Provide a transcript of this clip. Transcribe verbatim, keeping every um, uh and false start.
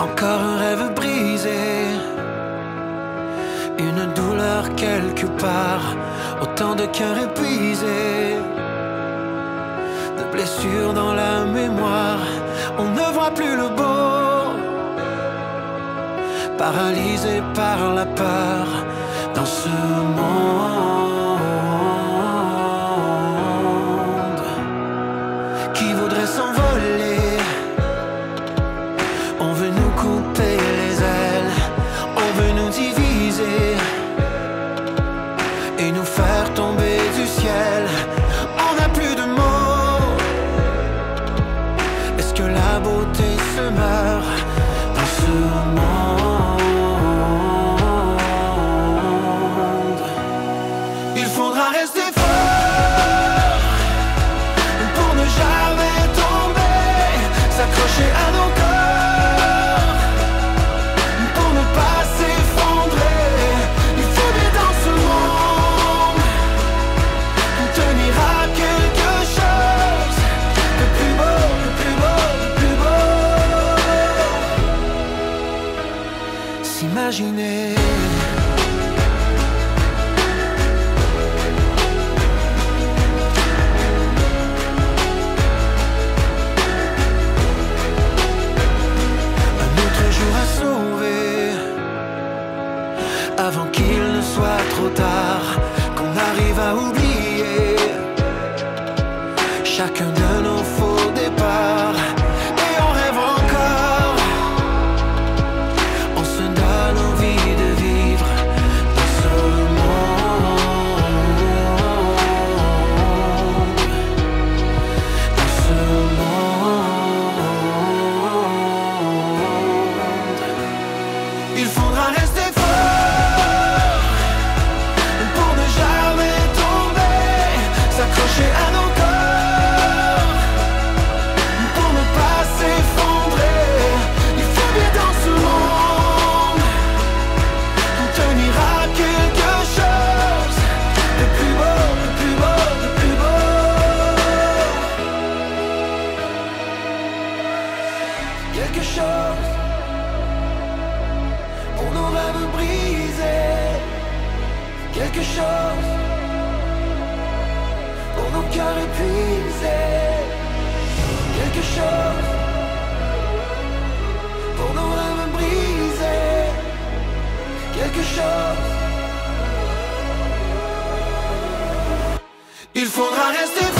Encore un rêve brisé, une douleur quelque part, autant de cœurs épuisés, de blessures dans la mémoire. On ne voit plus le beau, paralysé par la peur dans ce monde qui voudrait s'envoler. On veut nous couper les ailes, on veut nous diviser et nous faire tomber du ciel. On n'a plus de mots. Est-ce que la beauté se meurt dans ce monde? Il faudra rester fort pour ne jamais tomber, s'accrocher à nos corps. S'imaginer un autre jour à sauver avant qu'il ne soit trop tard, qu'on arrive à oublier chacun de nos faux départs. Il faudra rester fort pour ne jamais tomber, s'accrocher à nos corps pour ne pas s'effondrer. Il faut bien dans ce monde tenir à quelque chose de plus beau, de plus beau, de plus beau. Quelque chose pour nos rêves brisés, quelque chose pour nos cœurs épuisés, quelque chose pour nos rêves brisés, quelque chose. Il faudra rester